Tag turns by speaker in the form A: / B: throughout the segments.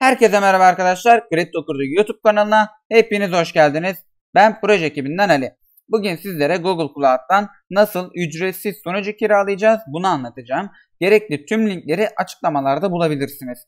A: Herkese merhaba arkadaşlar. Kripto Kurdu YouTube kanalına hepiniz hoş geldiniz. Ben proje ekibinden Ali. Bugün sizlere Google Cloud'dan nasıl ücretsiz sunucu kiralayacağız bunu anlatacağım. Gerekli tüm linkleri açıklamalarda bulabilirsiniz.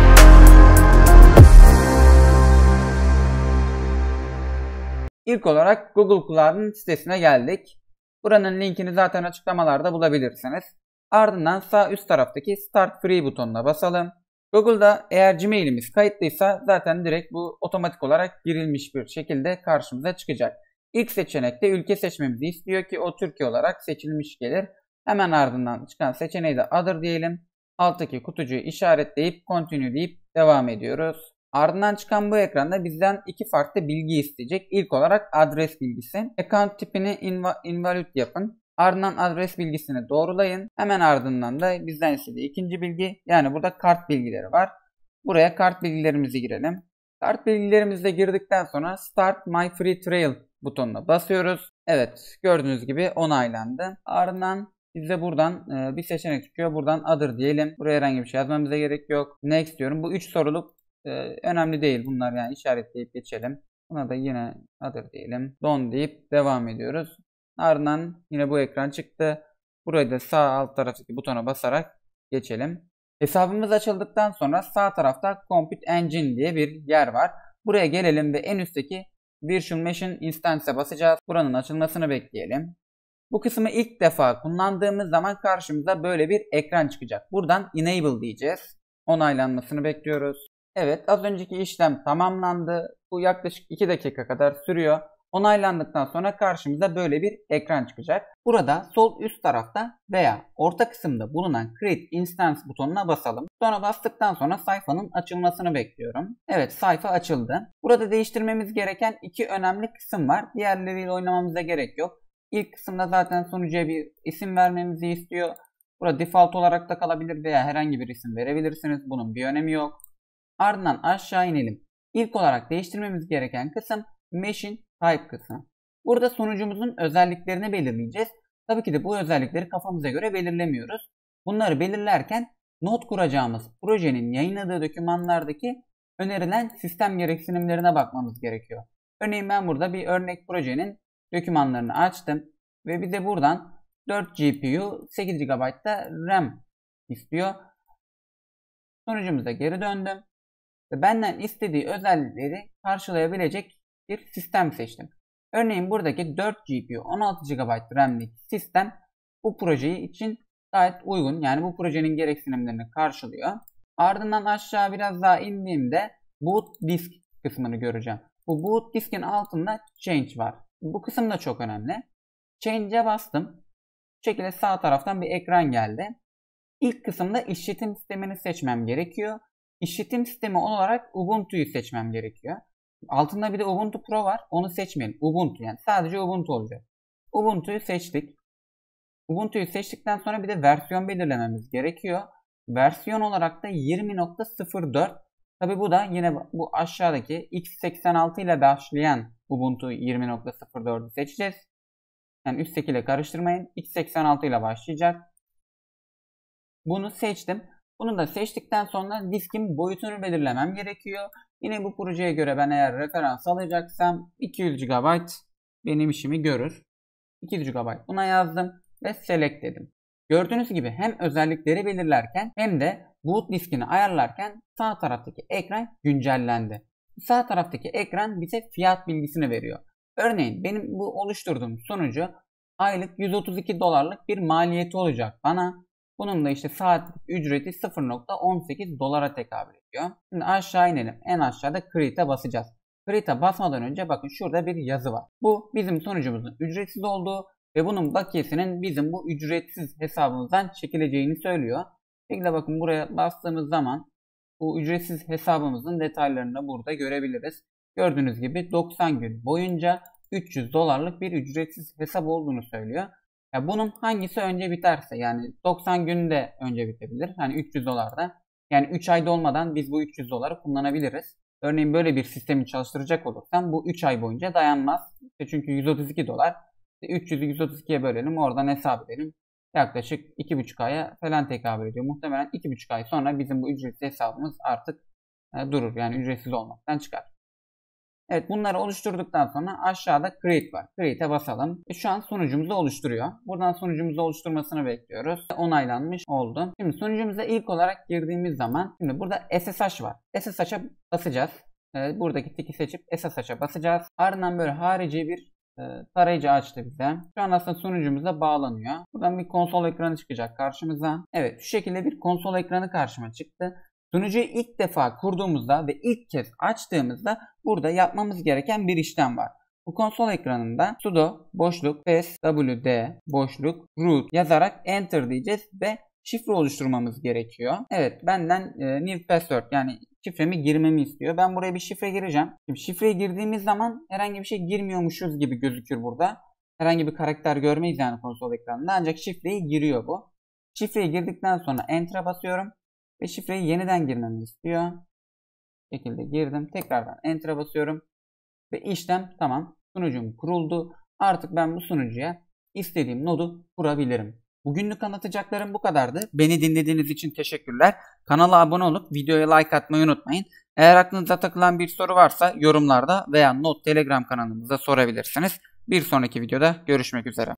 A: İlk olarak Google Cloud'un sitesine geldik. Buranın linkini zaten açıklamalarda bulabilirsiniz. Ardından sağ üst taraftaki Start Free butonuna basalım. Google'da eğer Gmail'imiz kayıtlıysa zaten direkt bu otomatik olarak girilmiş bir şekilde karşımıza çıkacak. İlk seçenekte ülke seçmemizi istiyor ki o Türkiye olarak seçilmiş gelir. Hemen ardından çıkan seçeneği de Other diyelim. Alttaki kutucuğu işaretleyip Continue deyip devam ediyoruz. Ardından çıkan bu ekranda bizden iki farklı bilgi isteyecek. İlk olarak adres bilgisi. Account tipini invalid yapın. Ardından adres bilgisini doğrulayın. Hemen ardından da bizden istediği ikinci bilgi. Yani burada kart bilgileri var. Buraya kart bilgilerimizi girelim. Kart bilgilerimizi de girdikten sonra Start My Free Trial butonuna basıyoruz. Evet, gördüğünüz gibi onaylandı. Ardından bize buradan bir seçenek çıkıyor. Buradan Other diyelim. Buraya herhangi bir şey yazmamıza gerek yok. Next diyorum. Bu 3 soruluk önemli değil. Bunlar yani işaretleyip geçelim. Buna da yine Other diyelim. Done deyip devam ediyoruz. Ardından yine bu ekran çıktı. Burayı da sağ alt taraftaki butona basarak geçelim. Hesabımız açıldıktan sonra sağ tarafta Compute Engine diye bir yer var. Buraya gelelim ve en üstteki Virtual Machine Instance'e basacağız. Buranın açılmasını bekleyelim. Bu kısmı ilk defa kullandığımız zaman karşımıza böyle bir ekran çıkacak. Buradan Enable diyeceğiz. Onaylanmasını bekliyoruz. Evet, az önceki işlem tamamlandı. Bu yaklaşık 2 dakika kadar sürüyor. Onaylandıktan sonra karşımıza böyle bir ekran çıkacak. Burada sol üst tarafta veya orta kısımda bulunan Create Instance butonuna basalım. Sonra bastıktan sonra sayfanın açılmasını bekliyorum. Evet, sayfa açıldı. Burada değiştirmemiz gereken iki önemli kısım var. Diğerleriyle oynamamıza gerek yok. İlk kısımda zaten sunucuya bir isim vermemizi istiyor. Burada default olarak da kalabilir veya herhangi bir isim verebilirsiniz. Bunun bir önemi yok. Ardından aşağı inelim. İlk olarak değiştirmemiz gereken kısım Machine Type kısmı. Burada sunucumuzun özelliklerini belirleyeceğiz. Tabii ki de bu özellikleri kafamıza göre belirlemiyoruz. Bunları belirlerken not kuracağımız projenin yayınladığı dokümanlardaki önerilen sistem gereksinimlerine bakmamız gerekiyor. Örneğin ben burada bir örnek projenin dokümanlarını açtım ve bir de buradan 4 GPU 8 GB da RAM istiyor. Sunucumuza geri döndüm ve benden istediği özellikleri karşılayabilecek bir sistem seçtim. Örneğin buradaki 4 GPU 16 GB RAM'lik sistem bu projeyi için gayet uygun. Yani bu projenin gereksinimlerini karşılıyor. Ardından aşağı biraz daha indiğimde Boot Disk kısmını göreceğim. Bu Boot Disk'in altında Change var. Bu kısım da çok önemli. Change'e bastım. Bu şekilde sağ taraftan bir ekran geldi. İlk kısımda işletim sistemini seçmem gerekiyor. İşletim sistemi olarak Ubuntu'yu seçmem gerekiyor. Altında bir de Ubuntu Pro var. Onu seçmeyin. Ubuntu, yani sadece Ubuntu olacak. Ubuntu'yu seçtik. Ubuntu'yu seçtikten sonra bir de versiyon belirlememiz gerekiyor. Versiyon olarak da 20.04. Tabi bu da yine bu aşağıdaki x86 ile başlayan Ubuntu 20.04'ü seçeceğiz. Yani üstteki ile karıştırmayın. x86 ile başlayacak. Bunu seçtim. Bunu da seçtikten sonra diskin boyutunu belirlemem gerekiyor. Yine bu projeye göre ben eğer referans alacaksam 200 GB benim işimi görür. 200 GB buna yazdım ve select dedim. Gördüğünüz gibi hem özellikleri belirlerken hem de boot diskini ayarlarken sağ taraftaki ekran güncellendi. Sağ taraftaki ekran bize fiyat bilgisini veriyor. Örneğin benim bu oluşturduğum sunucu aylık 132 dolarlık bir maliyeti olacak bana. Bunun da işte saatlik ücreti 0.18 dolara tekabül ediyor. Şimdi aşağı inelim. En aşağıda Create'e basacağız. Create'e basmadan önce bakın şurada bir yazı var. Bu bizim sunucumuzun ücretsiz olduğu ve bunun bakiyesinin bizim bu ücretsiz hesabımızdan çekileceğini söylüyor. Peki bakın buraya bastığımız zaman bu ücretsiz hesabımızın detaylarını da burada görebiliriz. Gördüğünüz gibi 90 gün boyunca 300 dolarlık bir ücretsiz hesap olduğunu söylüyor. Ya bunun hangisi önce biterse, yani 90 günde önce bitebilir. Hani 300 dolarda. Yani 3 ayda olmadan biz bu 300 doları kullanabiliriz. Örneğin böyle bir sistemi çalıştıracak olursam bu 3 ay boyunca dayanmaz. Çünkü 132 dolar. 300'ü 132'ye bölelim, oradan hesap edelim. Yaklaşık 2,5 aya falan tekabül ediyor. Muhtemelen 2,5 ay sonra bizim bu ücretsiz hesabımız artık durur. Yani ücretsiz olmaktan çıkar. Evet, bunları oluşturduktan sonra aşağıda Create var. Create'e basalım. Şu an sunucumuzu oluşturuyor. Buradan sunucumuzu oluşturmasını bekliyoruz. Onaylanmış oldu. Şimdi sunucumuza ilk olarak girdiğimiz zaman şimdi burada SSH var. SSH'a basacağız. Buradaki tiki seçip SSH'a basacağız. Ardından böyle harici bir tarayıcı açtı bize. Şu an aslında sunucumuza bağlanıyor. Buradan bir konsol ekranı çıkacak karşımıza. Evet, şu şekilde bir konsol ekranı karşıma çıktı. Sunucuyu ilk defa kurduğumuzda ve ilk kez açtığımızda burada yapmamız gereken bir işlem var. Bu konsol ekranında sudo boşluk pswd boşluk root yazarak enter diyeceğiz ve şifre oluşturmamız gerekiyor. Evet, benden new password yani şifremi girmemi istiyor. Ben buraya bir şifre gireceğim. Şimdi şifreyi girdiğimiz zaman herhangi bir şey girmiyormuşuz gibi gözükür burada. Herhangi bir karakter görmeyiz yani konsol ekranında, ancak şifreyi giriyor bu. Şifreyi girdikten sonra enter'a basıyorum. Ve şifreyi yeniden girmemi istiyor. Bu şekilde girdim. Tekrardan enter'a basıyorum. Ve işlem tamam. Sunucum kuruldu. Artık ben bu sunucuya istediğim nodu kurabilirim. Bugünlük anlatacaklarım bu kadardı. Beni dinlediğiniz için teşekkürler. Kanala abone olup videoya like atmayı unutmayın. Eğer aklınıza takılan bir soru varsa yorumlarda veya Not Telegram kanalımızda sorabilirsiniz. Bir sonraki videoda görüşmek üzere.